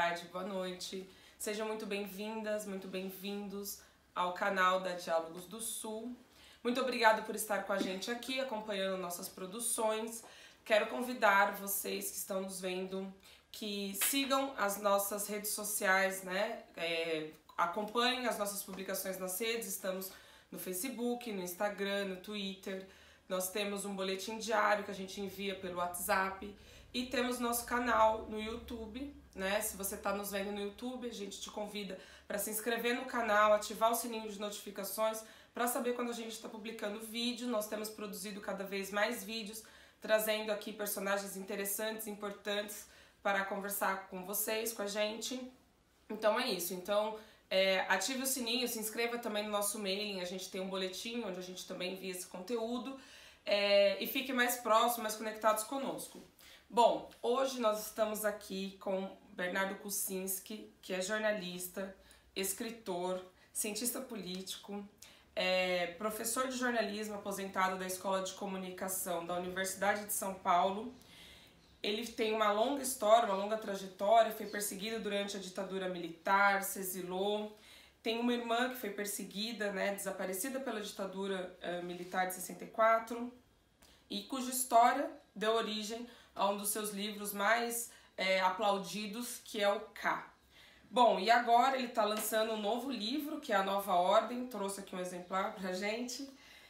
tarde, boa noite. Sejam muito bem-vindas, muito bem-vindos ao canal da Diálogos do Sul. Muito obrigada por estar com a gente aqui, acompanhando nossas produções. Quero convidar vocês que estão nos vendo que sigam as nossas redes sociais, né? Acompanhem as nossas publicações nas redes, estamos no Facebook, no Instagram, no Twitter. Nós temos um boletim diário que a gente envia pelo WhatsApp e temos nosso canal no YouTube, né? Se você está nos vendo no YouTube, a gente te convida para se inscrever no canal, ativar o sininho de notificações para saber quando a gente está publicando vídeo. Nós temos produzido cada vez mais vídeos, trazendo aqui personagens interessantes, importantes para conversar com vocês, com a gente. Então é isso. Então ative o sininho, se inscreva também no nosso mailing. A gente tem um boletim onde a gente também envia esse conteúdo. E fique mais próximo, mais conectados conosco. Bom, hoje nós estamos aqui com Bernardo Kucinski, que é jornalista, escritor, cientista político, professor de jornalismo aposentado da Escola de Comunicação da Universidade de São Paulo. Ele tem uma longa história, uma longa trajetória, foi perseguido durante a ditadura militar, se exilou. Tem uma irmã que foi perseguida, né, desaparecida pela ditadura militar de 64, e cuja história deu origem a um dos seus livros mais aplaudidos, que é o K. Bom, e agora ele está lançando um novo livro, que é A Nova Ordem, trouxe aqui um exemplar pra gente,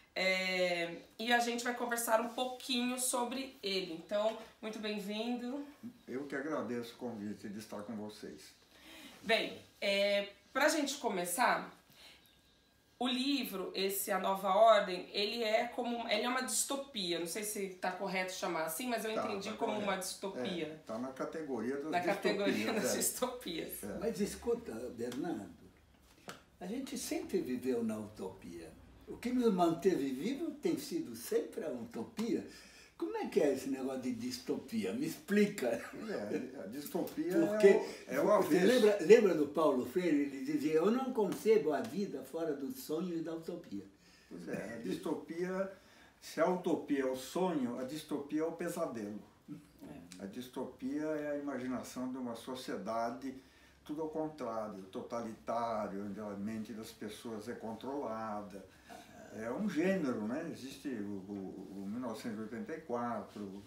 e a gente vai conversar um pouquinho sobre ele. Então, muito bem-vindo. Eu que agradeço o convite de estar com vocês. Bem, pra gente começar, o livro, esse A Nova Ordem, ele é uma distopia. Não sei se está correto chamar assim, mas eu entendi como correto. Uma distopia. Está na categoria das distopias. Na categoria das distopias. Mas escuta, Bernardo, a gente sempre viveu na utopia. O que nos manteve vivos tem sido sempre a utopia. Como é que é esse negócio de distopia? Me explica. A distopia porque o avesso. Lembra do Paulo Freire? Ele dizia, eu não concebo a vida fora do sonho e da utopia. Pois é, a distopia, se a utopia é o sonho, a distopia é o pesadelo. A distopia é a imaginação de uma sociedade, tudo ao contrário, totalitário, onde a mente das pessoas é controlada. É um gênero, né? Existe o 1984,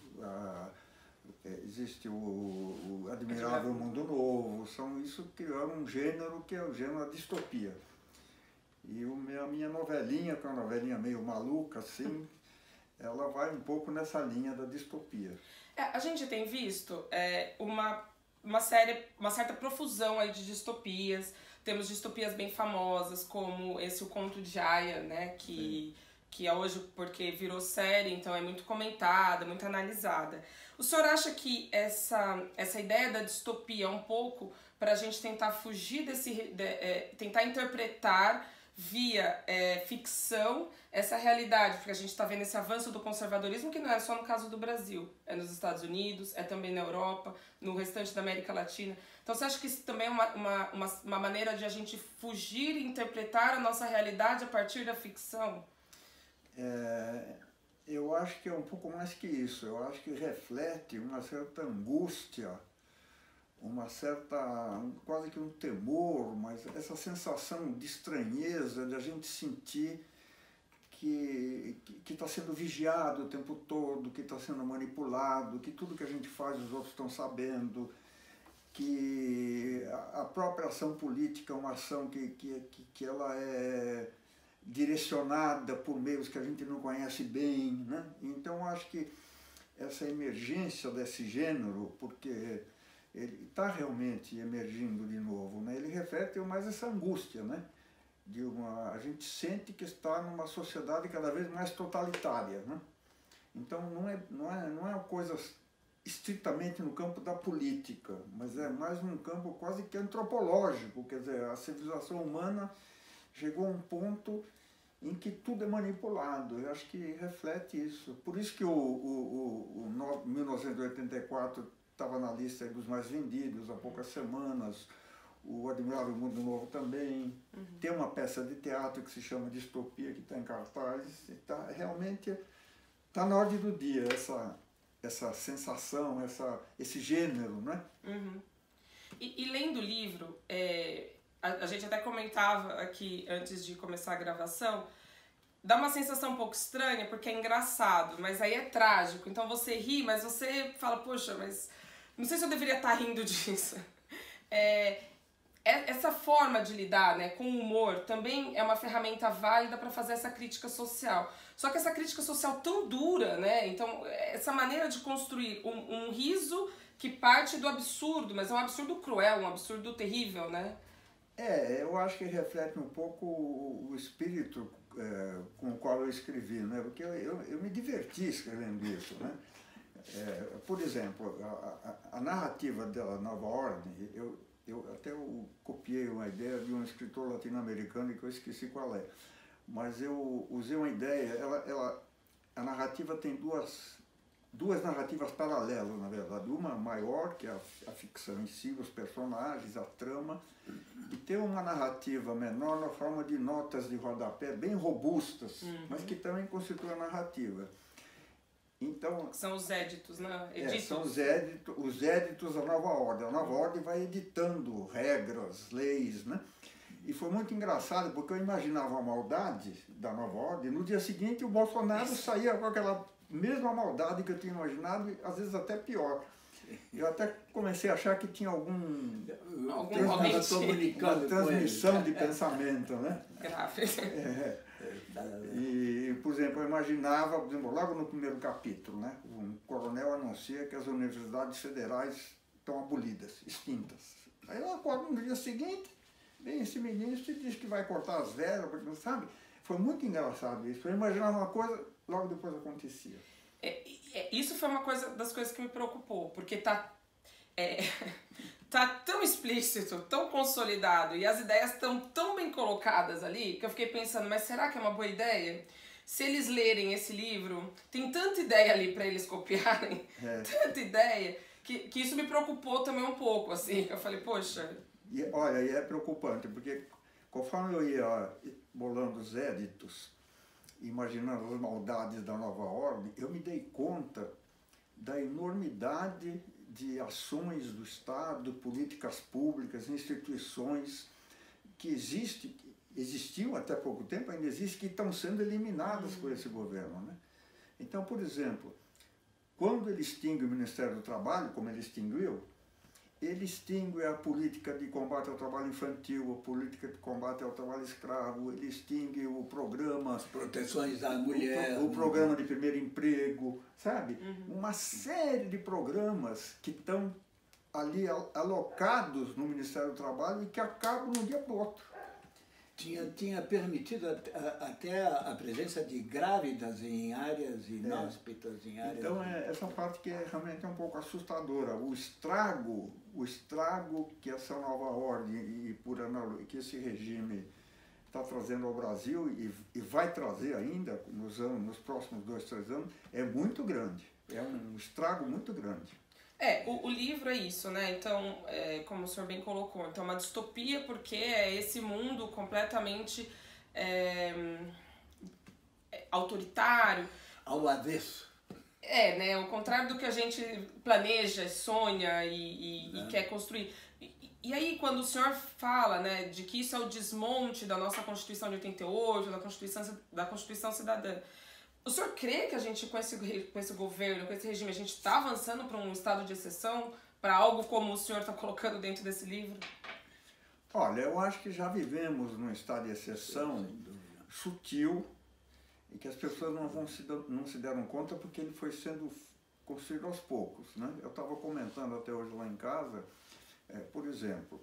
existe o Admirável Mundo Novo, são isso que é um gênero que é o gênero da distopia. E a minha novelinha, que é uma novelinha meio maluca, assim, ela vai um pouco nessa linha da distopia. A gente tem visto uma certa profusão aí de distopias. Temos distopias bem famosas, como O Conto de Aia, né, que é hoje porque virou série, então é muito comentada, muito analisada. O senhor acha que essa ideia da distopia é um pouco para a gente tentar fugir tentar interpretar via ficção essa realidade, porque a gente está vendo esse avanço do conservadorismo, que não é só no caso do Brasil, é nos Estados Unidos, é também na Europa, no restante da América Latina. Então você acha que isso também é uma maneira de a gente fugir e interpretar a nossa realidade a partir da ficção? Eu acho que é um pouco mais que isso. Eu acho que reflete uma certa angústia, quase que um temor, mas essa sensação de estranheza, de a gente sentir que está sendo vigiado o tempo todo, que está sendo manipulado, que tudo que a gente faz os outros estão sabendo, que a própria ação política é uma ação que ela é direcionada por meios que a gente não conhece bem, né? Então acho que essa emergência desse gênero, porque ele está realmente emergindo de novo, né? Ele reflete mais essa angústia, né? A gente sente que está numa sociedade cada vez mais totalitária, né? Então não é uma coisa estritamente no campo da política, mas é mais num campo quase que antropológico, quer dizer, a civilização humana chegou a um ponto em que tudo é manipulado. Eu acho que reflete isso. Por isso que o 1984 estava na lista dos mais vendidos há poucas semanas, o Admirável Mundo Novo também. Tem uma peça de teatro que se chama Distopia, que está em cartaz, e realmente está na ordem do dia essa sensação, esse gênero, né? E lendo o livro, a gente até comentava aqui antes de começar a gravação, dá uma sensação um pouco estranha, porque é engraçado, mas aí é trágico. Então você ri, mas você fala, poxa, mas não sei se eu deveria estar rindo disso. Essa forma de lidar, né, com o humor também é uma ferramenta válida para fazer essa crítica social. Só que essa crítica social tão dura, né? Então, essa maneira de construir um riso que parte do absurdo, mas é um absurdo cruel, um absurdo terrível, né? Eu acho que reflete um pouco o espírito com o qual eu escrevi, né? Porque eu me diverti escrevendo isso, né? Por exemplo, a narrativa da Nova Ordem, eu até copiei uma ideia de um escritor latino-americano que eu esqueci qual é, mas eu usei uma ideia, a narrativa tem duas narrativas paralelas, na verdade, uma maior, que é a ficção em si, os personagens, a trama, e tem uma narrativa menor na forma de notas de rodapé, bem robustas, mas que também constituem a narrativa. Então, são os éditos, né? São os éditos da Nova Ordem. A Nova Ordem vai editando regras, leis, né? E foi muito engraçado, porque eu imaginava a maldade da Nova Ordem, no dia seguinte o Bolsonaro saía com aquela mesma maldade que eu tinha imaginado, e às vezes até pior. Eu até comecei a achar que tinha uma transmissão de pensamento, né? Grave. E, por exemplo, eu imaginava, por exemplo, logo no primeiro capítulo, né, um coronel anuncia que as universidades federais estão abolidas, extintas. Aí eu acordo no dia seguinte, vem esse ministro e diz que vai cortar as verbas, sabe? Foi muito engraçado isso. Eu imaginava uma coisa, logo depois acontecia. Isso foi uma das coisas que me preocupou, porque tá tão explícito, tão consolidado, e as ideias estão tão bem colocadas ali, que eu fiquei pensando, mas será que é uma boa ideia? Se eles lerem esse livro, tem tanta ideia ali para eles copiarem, tanta ideia, que isso me preocupou também um pouco, assim. Eu falei, poxa... Olha, e é preocupante, porque conforme eu ia bolando os éditos, imaginando as maldades da Nova Ordem, eu me dei conta da enormidade de ações do Estado, políticas públicas, instituições que existiam até pouco tempo, ainda existem, que estão sendo eliminadas por esse governo, né? Então, por exemplo, quando ele extingue o Ministério do Trabalho, como ele extinguiu, ele extingue a política de combate ao trabalho infantil, a política de combate ao trabalho escravo, ele extingue o programa... As proteções da mulher... O programa de primeiro emprego, sabe? Uma série de programas que estão ali alocados no Ministério do Trabalho e que acabam de um dia para o outro. Tinha permitido até a presença de grávidas em áreas inóspitas, em áreas... Então, essa parte que realmente é um pouco assustadora. O estrago que essa nova ordem e que esse regime está trazendo ao Brasil e vai trazer ainda nos próximos 2, 3 anos, é muito grande. É um estrago muito grande. O livro é isso, né? Então, como o senhor bem colocou, então é uma distopia porque é esse mundo completamente autoritário. Ao avesso. Né? Ao contrário do que a gente planeja, sonha e quer construir. E aí, quando o senhor fala, né, de que isso é o desmonte da nossa Constituição de 88, da Constituição Cidadã, o senhor crê que a gente, com esse governo, com esse regime, a gente está avançando para um estado de exceção, para algo como o senhor está colocando dentro desse livro? Olha, eu acho que já vivemos num estado de exceção sutil e que as pessoas não se deram conta porque ele foi sendo construído aos poucos, né? Eu estava comentando até hoje lá em casa, por exemplo,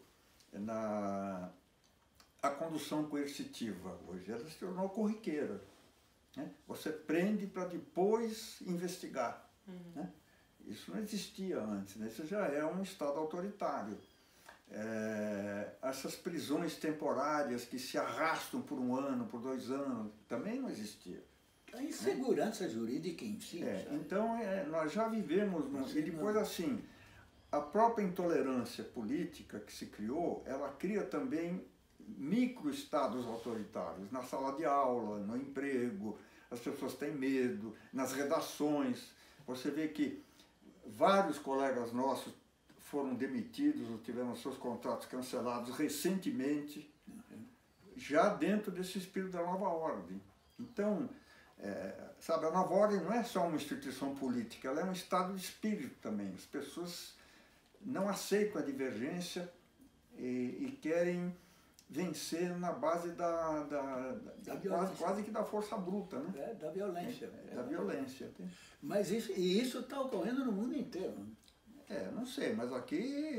a condução coercitiva hoje, ela se tornou corriqueira. Você prende para depois investigar. Né? Isso não existia antes, né? Isso já é um Estado autoritário. Essas prisões temporárias que se arrastam por 1 ano, por 2 anos, também não existia. A insegurança jurídica em si. Então, nós já vivemos... E depois, assim, a própria intolerância política que se criou, ela cria também micro-estados autoritários, na sala de aula, no emprego, as pessoas têm medo, nas redações. Você vê que vários colegas nossos foram demitidos ou tiveram seus contratos cancelados recentemente, já dentro desse espírito da nova ordem. Então, sabe, a nova ordem não é só uma instituição política, ela é um estado de espírito também. As pessoas não aceitam a divergência e querem vencer na base quase que da força bruta, né? Da violência. Da violência. Mas isso está ocorrendo no mundo inteiro. Não sei, mas aqui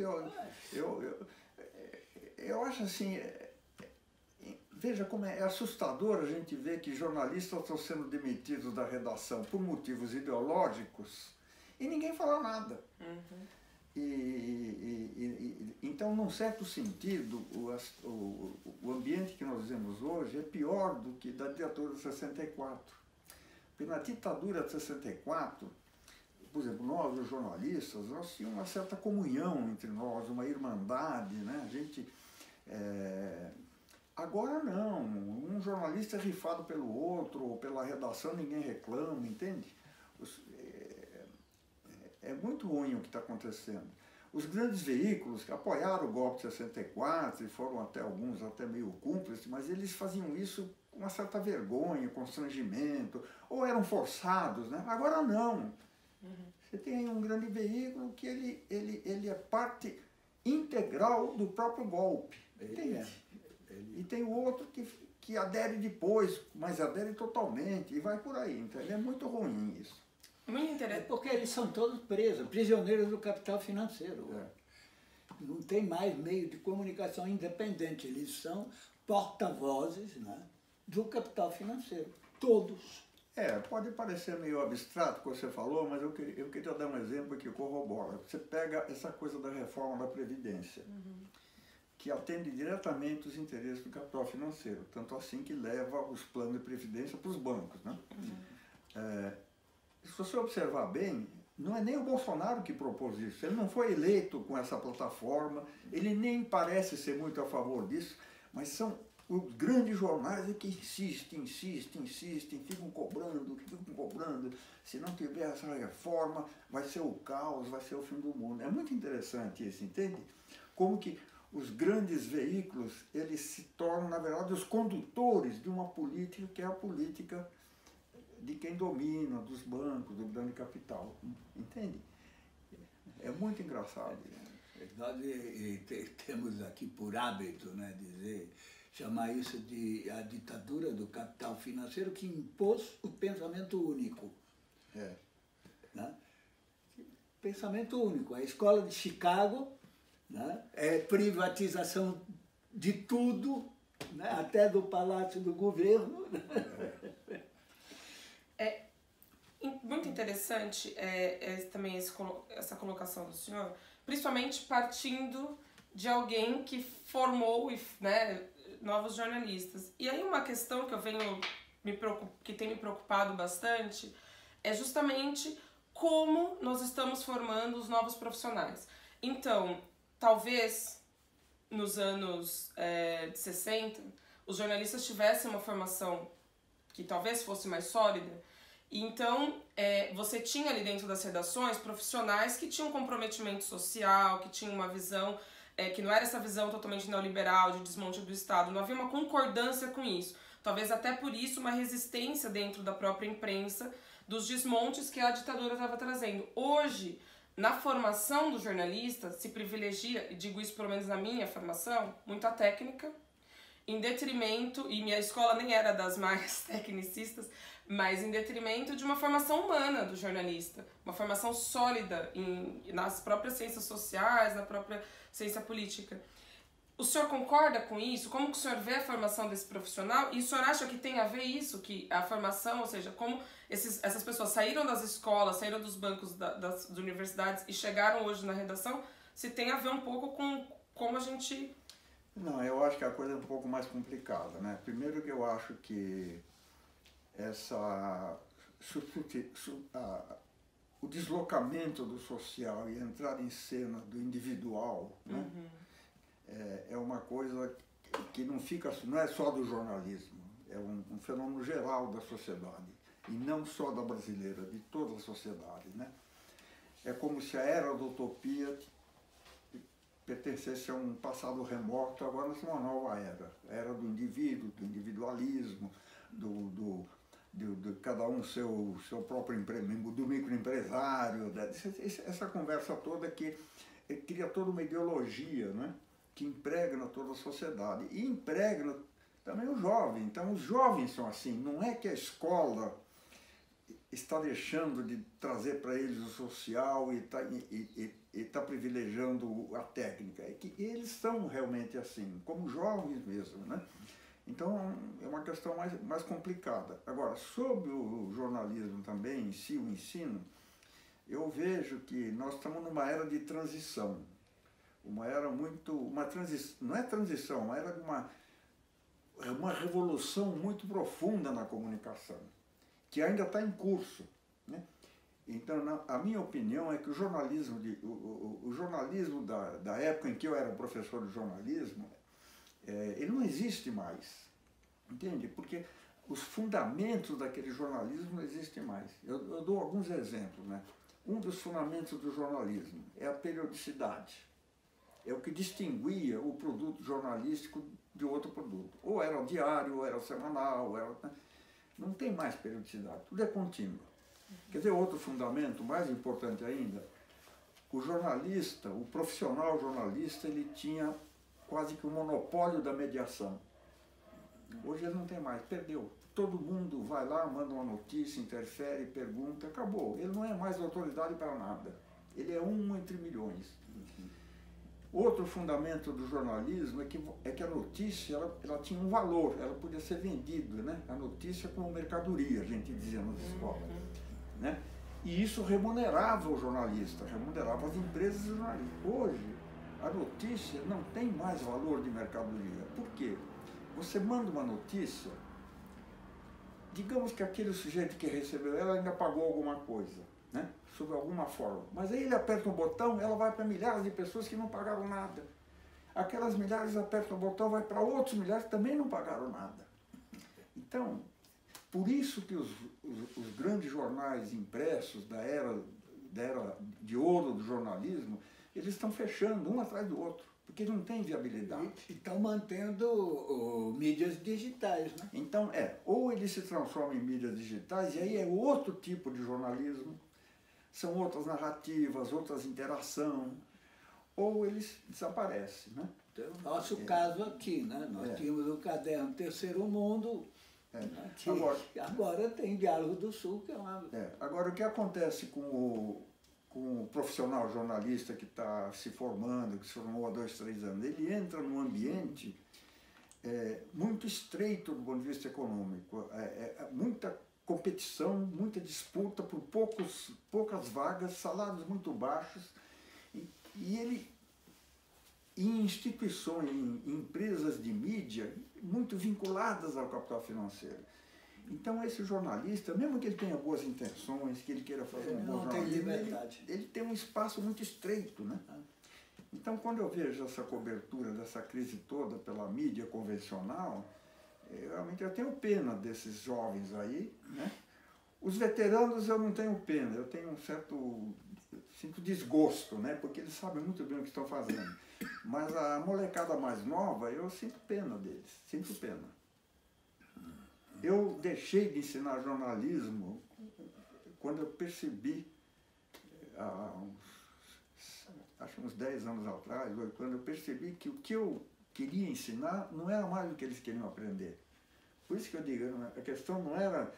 eu acho assim, veja como é assustador a gente ver que jornalistas estão sendo demitidos da redação por motivos ideológicos e ninguém fala nada. Uhum. Então, num certo sentido, o ambiente que nós vivemos hoje é pior do que da ditadura de 64. Porque na ditadura de 64, por exemplo, nós, os jornalistas, nós tínhamos uma certa comunhão entre nós, uma irmandade, né? A gente... Agora não, um jornalista é rifado pelo outro, ou pela redação ninguém reclama, entende? É muito ruim o que está acontecendo. Os grandes veículos que apoiaram o golpe de 64 e foram até alguns até meio cúmplices, mas eles faziam isso com uma certa vergonha, constrangimento, ou eram forçados, né? Agora não. Você tem um grande veículo que ele é parte integral do próprio golpe. E tem o outro que adere depois, mas adere totalmente, e vai por aí. Então, é muito ruim isso. Muito interessante. Porque eles são todos presos, prisioneiros do capital financeiro. Não tem mais meio de comunicação independente. Eles são porta-vozes, né, do capital financeiro. Todos. Pode parecer meio abstrato o que você falou, mas eu queria dar um exemplo que corrobora. Você pega essa coisa da reforma da Previdência, que atende diretamente os interesses do capital financeiro, tanto assim que leva os planos de previdência para os bancos, né? Se você observar bem, não é nem o Bolsonaro que propôs isso. Ele não foi eleito com essa plataforma, ele nem parece ser muito a favor disso, mas são os grandes jornais que insistem, ficam cobrando. Se não tiver essa reforma, vai ser o caos, vai ser o fim do mundo. É muito interessante isso, entende? Como que os grandes veículos, eles se tornam, na verdade, os condutores de uma política que é a política de quem domina, dos bancos, do grande capital, entende? É muito engraçado. Nós temos aqui por hábito, né, chamar isso de a ditadura do capital financeiro que impôs o pensamento único. Né? Pensamento único. A escola de Chicago, né, é privatização de tudo, né, até do palácio do governo. Muito interessante também essa colocação do senhor, principalmente partindo de alguém que formou, né, novos jornalistas. E aí uma questão que que tem me preocupado bastante é justamente como nós estamos formando os novos profissionais. Então, talvez nos anos de 60, os jornalistas tivessem uma formação que talvez fosse mais sólida. E então, você tinha ali dentro das redações profissionais que tinham um comprometimento social, que tinham uma visão, que não era essa visão totalmente neoliberal, de desmonte do Estado. Não havia uma concordância com isso. Talvez até por isso uma resistência dentro da própria imprensa dos desmontes que a ditadura estava trazendo. Hoje, na formação do jornalista, se privilegia, e digo isso pelo menos na minha formação, muito a técnica, em detrimento, e minha escola nem era das mais tecnicistas, mas em detrimento de uma formação humana do jornalista, uma formação sólida nas próprias ciências sociais, na própria ciência política. O senhor concorda com isso? Como que o senhor vê a formação desse profissional? E o senhor acha que tem a ver isso, que a formação, ou seja, como essas pessoas saíram das escolas, saíram dos bancos das universidades e chegaram hoje na redação, se tem a ver um pouco com como a gente... Não, eu acho que a coisa é um pouco mais complicada, né? Primeiro que eu acho que o deslocamento do social e a entrada em cena do individual, né? É uma coisa que não é só do jornalismo, é um fenômeno geral da sociedade, e não só da brasileira, de toda a sociedade, né? É como se a era da utopia pertencesse a um passado remoto, agora nós temos uma nova era. A era do indivíduo, do individualismo, de cada um seu próprio do microempresário, essa conversa toda que cria toda uma ideologia, né? Que impregna toda a sociedade e impregna também o jovem. Então os jovens são assim, não é que a escola está deixando de trazer para eles o social e está privilegiando a técnica, é que eles são realmente assim, como jovens mesmo, né? Então é uma questão mais complicada. Agora, sobre o jornalismo também, em si, o ensino, eu vejo que nós estamos numa era de transição. Uma era não é transição, uma era de uma revolução muito profunda na comunicação, que ainda está em curso, né? Então, a minha opinião é que o jornalismo da época em que eu era professor de jornalismo, ele não existe mais, entende? Porque os fundamentos daquele jornalismo não existem mais. Eu dou alguns exemplos, né? Um dos fundamentos do jornalismo é a periodicidade. É o que distinguia o produto jornalístico de outro produto. Ou era diário, ou era semanal, não tem mais periodicidade, tudo é contínuo. Quer dizer, outro fundamento, mais importante ainda, o jornalista, o profissional jornalista, ele tinha quase que o monopólio da mediação. Hoje ele não tem mais, perdeu. Todo mundo vai lá, manda uma notícia, interfere, pergunta, acabou. Ele não é mais autoridade para nada. Ele é um entre milhões. Outro fundamento do jornalismo é que a notícia ela tinha um valor, ela podia ser vendida, né? A notícia como mercadoria, a gente dizia nas escolas, né? E isso remunerava o jornalista, remunerava as empresas jornalistas. Hoje, a notícia não tem mais valor de mercadoria. Por quê? Você manda uma notícia, digamos que aquele sujeito que recebeu ela ainda pagou alguma coisa, né? Sob alguma forma. Mas aí ele aperta um botão, ela vai para milhares de pessoas que não pagaram nada. Aquelas milhares apertam o botão, vai para outros milhares que também não pagaram nada. Então, por isso que os grandes jornais impressos da era de ouro do jornalismo, eles estão fechando um atrás do outro, porque não tem viabilidade. E estão mantendo mídias digitais, né? Então, ou ele se transforma em mídias digitais, e aí é outro tipo de jornalismo, são outras narrativas, outras interações, ou eles desaparecem, né? Então, nosso caso aqui, né? Nós tínhamos o caderno Terceiro Mundo, que agora tem Diálogo do Sul, que é uma... Agora, o que acontece com o profissional jornalista que está se formando, que se formou há 2, 3 anos, ele entra num ambiente muito estreito do ponto de vista econômico, muita competição, muita disputa por poucas vagas, salários muito baixos, e ele, em instituições, em empresas de mídia, muito vinculadas ao capital financeiro. Então esse jornalista, mesmo que ele tenha boas intenções, que ele queira fazer um bom jornalismo, ele tem um espaço muito estreito, né? Então quando eu vejo essa cobertura dessa crise toda pela mídia convencional, realmente eu tenho pena desses jovens aí, né? Os veteranos eu não tenho pena, eu tenho sinto desgosto, né? Porque eles sabem muito bem o que estão fazendo. Mas a molecada mais nova, eu sinto pena deles, sinto pena. Eu deixei de ensinar jornalismo quando eu percebi, acho uns 10 anos atrás, quando eu percebi que o que eu queria ensinar não era mais o que eles queriam aprender. Por isso que eu digo, a questão não era...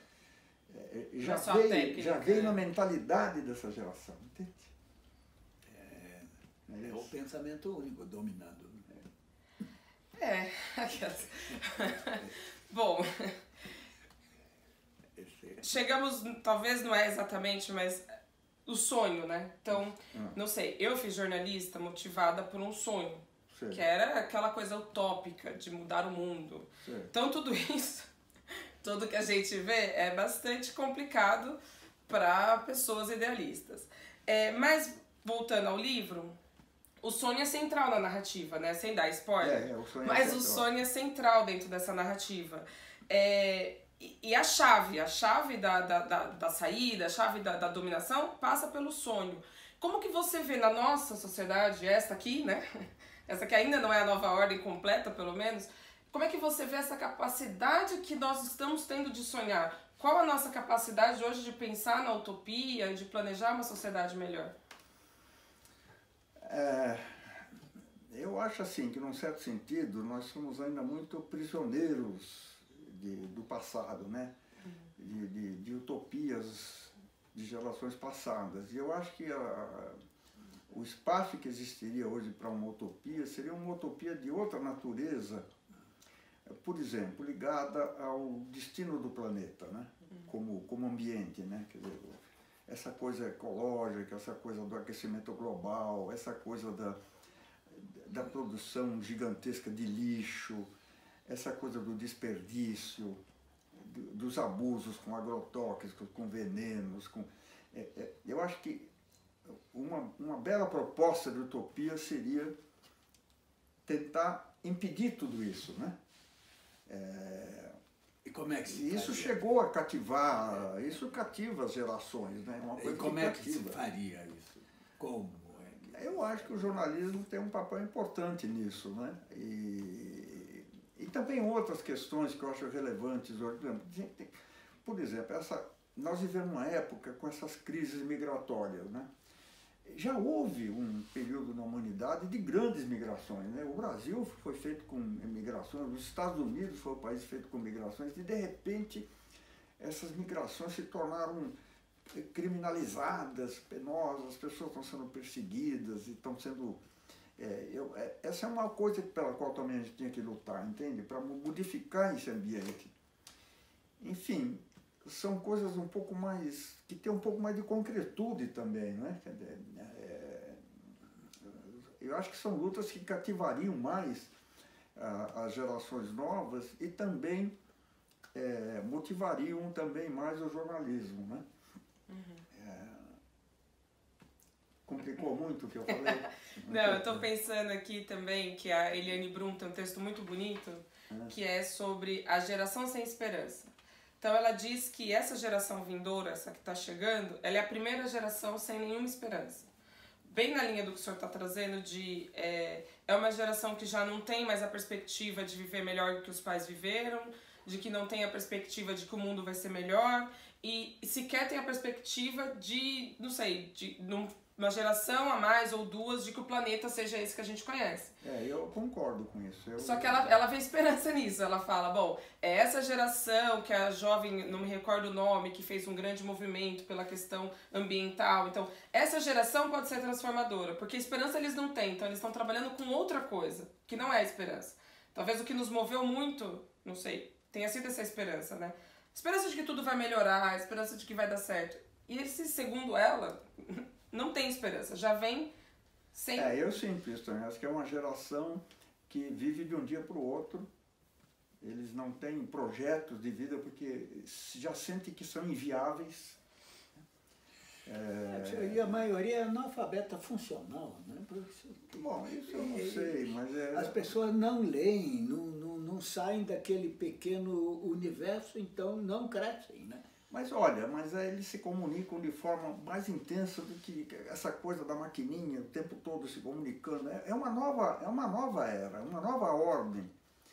já veio na mentalidade dessa geração, entende? É o pensamento único dominando. Bom, chegamos, talvez não é exatamente, mas o sonho, né? Então, não sei, eu fiz jornalista motivada por um sonho, que era aquela coisa utópica de mudar o mundo. Então, tudo isso, tudo que a gente vê é bastante complicado para pessoas idealistas. Mas, voltando ao livro, o sonho é central na narrativa, né? Sem dar spoiler. Mas o sonho é central dentro dessa narrativa. E a chave da saída, a chave da dominação passa pelo sonho. Como que você vê na nossa sociedade, essa aqui, né? Essa que ainda não é a nova ordem completa, pelo menos. Como é que você vê essa capacidade que nós estamos tendo de sonhar? Qual a nossa capacidade hoje de pensar na utopia, de planejar uma sociedade melhor? Eu acho assim que, num certo sentido, nós somos ainda muito prisioneiros do passado, né? De utopias de gerações passadas. E eu acho que o espaço que existiria hoje para uma utopia seria uma utopia de outra natureza, por exemplo, ligada ao destino do planeta, né? Como ambiente, né? Quer dizer, essa coisa ecológica, essa coisa do aquecimento global, essa coisa da produção gigantesca de lixo, essa coisa do desperdício, dos abusos com agrotóxicos, com venenos. Eu acho que uma bela proposta de utopia seria tentar impedir tudo isso, né? E como é que se Isso faria? chegou a cativar, isso cativa as gerações, né? Uma coisa E como que é que se cativa. faria isso? Como? Eu acho que o jornalismo tem um papel importante nisso, né? E também outras questões que eu acho relevantes hoje. Por exemplo, nós vivemos uma época com essas crises migratórias, né? Já houve um período na humanidade de grandes migrações, né? O Brasil foi feito com migrações, os Estados Unidos foi um país feito com migrações, e de repente essas migrações se tornaram criminalizadas, penosas, as pessoas estão sendo perseguidas e estão sendo... essa é uma coisa pela qual também a gente tinha que lutar, entende? Para modificar esse ambiente. Enfim, são coisas um pouco mais... que tem um pouco mais de concretude também, não é? Eu acho que são lutas que cativariam mais as gerações novas e também motivariam também mais o jornalismo, né? Complicou muito o que eu falei? Não, eu estou pensando aqui também que a Eliane Brum tem um texto muito bonito, que é sobre a geração sem esperança. Então ela diz que essa geração vindoura, essa que está chegando, ela é a primeira geração sem nenhuma esperança. Bem na linha do que o senhor está trazendo, é uma geração que já não tem mais a perspectiva de viver melhor do que os pais viveram, de que não tem a perspectiva de que o mundo vai ser melhor, e sequer tem a perspectiva de, não sei, de uma geração a mais ou duas, de que o planeta seja esse que a gente conhece. Eu concordo com isso. Só que ela vê esperança nisso. Ela fala, bom, é essa geração que a jovem, não me recordo o nome, que fez um grande movimento pela questão ambiental. Então, essa geração pode ser transformadora, porque esperança eles não têm. Então, eles estão trabalhando com outra coisa, que não é a esperança. Talvez o que nos moveu muito, não sei, tenha sido essa esperança, né? Esperança de que tudo vai melhorar, esperança de que vai dar certo. E esse, segundo ela, não tem esperança. Já vem sem... eu sinto isso também. Acho que é uma geração que vive de um dia para o outro. Eles não têm projetos de vida porque já sentem que são inviáveis. E a maioria é analfabeta funcional, né? Bom, isso eu não sei, mas as pessoas não leem, não saem daquele pequeno universo, então não crescem, né? Mas olha, eles se comunicam de forma mais intensa do que essa coisa da maquininha, o tempo todo se comunicando. É uma nova era, uma nova ordem.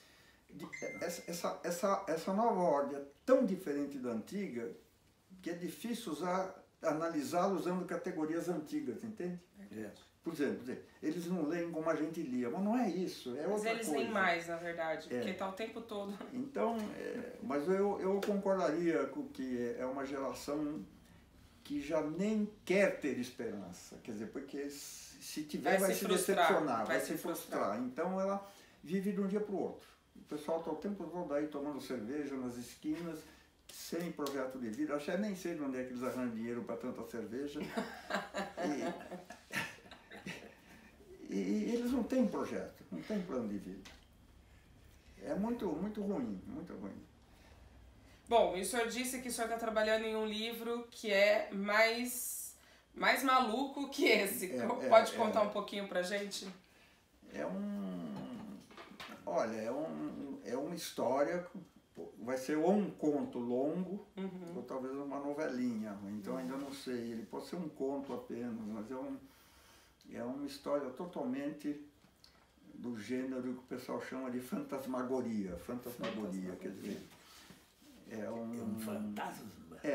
Essa nova ordem é tão diferente da antiga que é difícil analisá-la usando categorias antigas, entende? Por exemplo, eles não leem como a gente lia, mas não é isso, é outra coisa. Mas eles leem mais, na verdade, porque está o tempo todo. Então, mas eu concordaria com que é uma geração que já nem quer ter esperança, quer dizer, porque se tiver vai se decepcionar, vai se frustrar. Então ela vive de um dia para o outro. O pessoal está o tempo todo aí tomando cerveja nas esquinas, sem projeto de vida. Eu nem sei de onde é que eles arranjam dinheiro para tanta cerveja. E eles não têm projeto, não têm plano de vida. É muito ruim, muito ruim. Bom, e o senhor disse que o senhor está trabalhando em um livro que é mais maluco que esse. Pode contar um pouquinho pra gente? Olha, é uma história vai ser ou um conto longo, ou talvez uma novelinha. Então ainda não sei, ele pode ser um conto apenas, mas é uma história totalmente do gênero que o pessoal chama de fantasmagoria. Fantasmagoria, quer dizer, é um fantasma.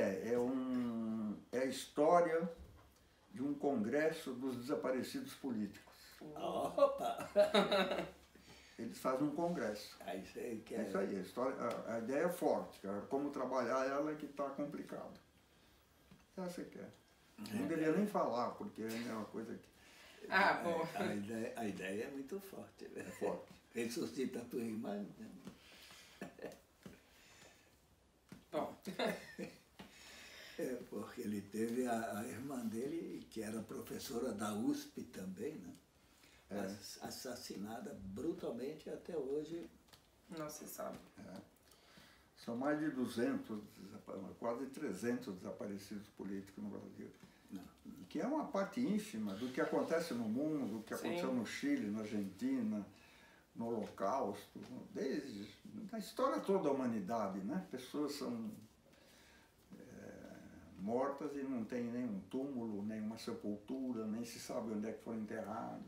É a história de um congresso dos desaparecidos políticos. Opa! Eles fazem um congresso. É isso aí, É isso aí, a ideia é forte, cara. Como trabalhar ela é que está complicado. Essa que é. Não deveria nem falar, porque é uma coisa que... Bom. A ideia é muito forte. Né? É forte. Ressuscita a tua irmã. Bom. Porque ele teve a irmã dele, que era professora da USP também, né? Assassinada brutalmente até hoje. Não se sabe. São mais de 200, quase 300 desaparecidos políticos no Brasil. Que é uma parte ínfima do que acontece no mundo, do que aconteceu no Chile, na Argentina, no Holocausto, desde a história toda da humanidade, né? Pessoas são mortas e não tem nenhum túmulo, nenhuma sepultura, nem se sabe onde é que foram enterrados.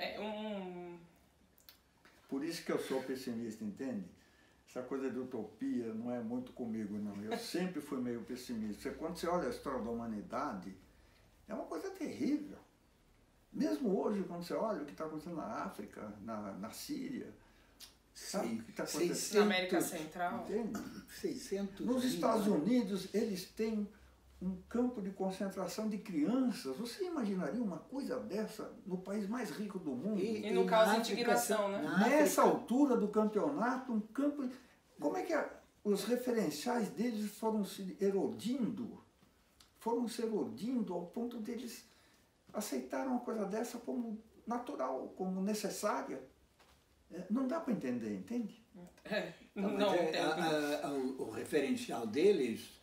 Por isso que eu sou pessimista, entende? Essa coisa de utopia não é muito comigo, não. Eu sempre fui meio pessimista. Quando você olha a história da humanidade, é uma coisa terrível. Mesmo hoje, quando você olha o que está acontecendo na África, na Síria, sabe o que está acontecendo? Na América Central. Entende? 600 Nos Estados Unidos, eles têm um campo de concentração de crianças. Você imaginaria uma coisa dessa no país mais rico do mundo? E não causa indignação, né? Nessa altura do campeonato, um campo... Como é que os referenciais deles foram se erodindo? Foram se erodindo ao ponto deles aceitaram uma coisa dessa como natural, como necessária. Não dá para entender, entende? Não entendo. O referencial deles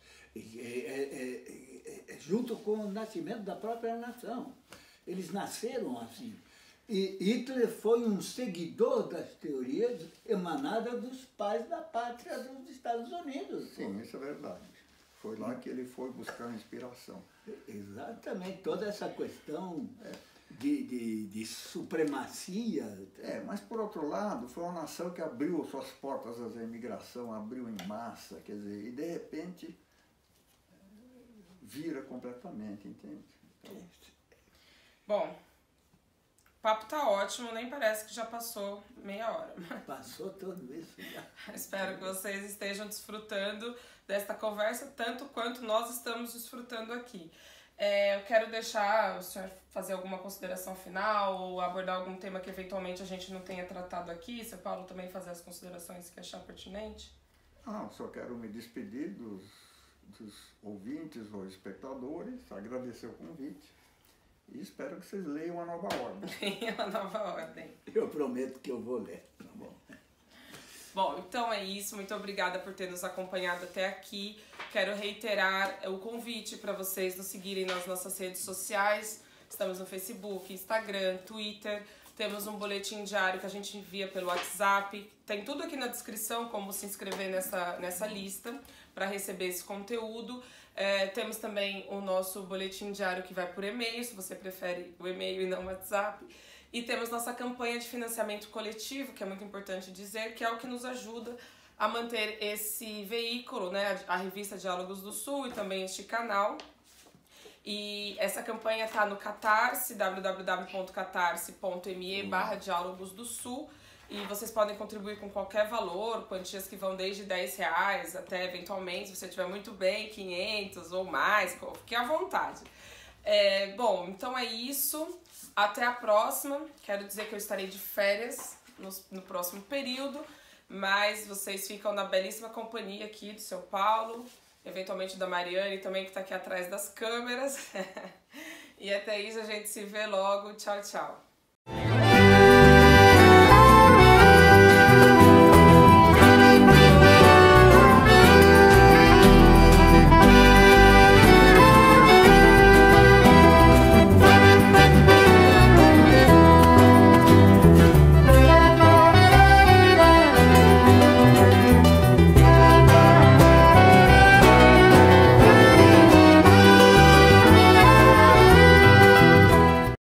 junto com o nascimento da própria nação. Eles nasceram assim. E Hitler foi um seguidor das teorias emanadas dos pais da pátria dos Estados Unidos. Sim, isso é verdade. Foi lá que ele foi buscar inspiração. Exatamente, toda essa questão de supremacia. Mas por outro lado, foi uma nação que abriu suas portas à imigração, abriu em massa, quer dizer, e de repente vira completamente, entende? Então... Bom, o papo tá ótimo, nem parece que já passou meia hora. Passou tudo isso já. Espero que vocês estejam desfrutando desta conversa tanto quanto nós estamos desfrutando aqui. Eu quero deixar o senhor fazer alguma consideração final ou abordar algum tema que eventualmente a gente não tenha tratado aqui. Se o Paulo também fazer as considerações que achar pertinente. Só quero me despedir dos ouvintes ou espectadores, agradecer o convite e espero que vocês leiam A Nova Ordem. A Nova Ordem. Eu prometo que eu vou ler. Tá bom. Bom, então é isso. Muito obrigada por ter nos acompanhado até aqui. Quero reiterar o convite para vocês nos seguirem nas nossas redes sociais. Estamos no Facebook, Instagram, Twitter. Temos um boletim diário que a gente envia pelo WhatsApp. Tem tudo aqui na descrição, como se inscrever nessa lista para receber esse conteúdo. Temos também o nosso boletim diário que vai por e-mail, se você prefere o e-mail e não o WhatsApp. E temos nossa campanha de financiamento coletivo, que é muito importante dizer, que é o que nos ajuda a manter esse veículo, né, a revista Diálogos do Sul e também este canal. E essa campanha está no Catarse, www.catarse.me/Diálogos do Sul. E vocês podem contribuir com qualquer valor, quantias que vão desde R$10 até, eventualmente, se você estiver muito bem, 500 ou mais, fique à vontade. Bom, então é isso. Até a próxima. Quero dizer que eu estarei de férias no próximo período, mas vocês ficam na belíssima companhia aqui do seu Paulo, eventualmente da Mariane também, que está aqui atrás das câmeras. E até isso, a gente se vê logo. Tchau, tchau.